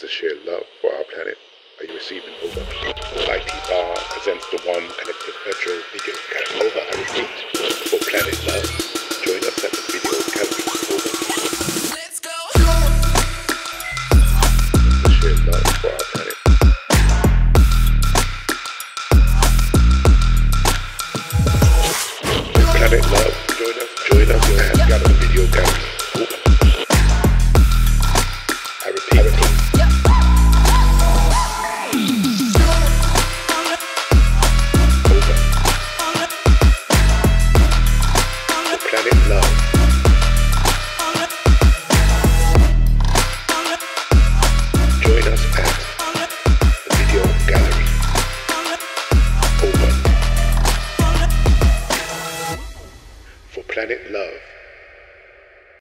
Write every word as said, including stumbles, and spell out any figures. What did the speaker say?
to share love for our planet. Are you receiving over? iTeabar presents the W O M Collective Virtual Video Camp. Over, I repeat.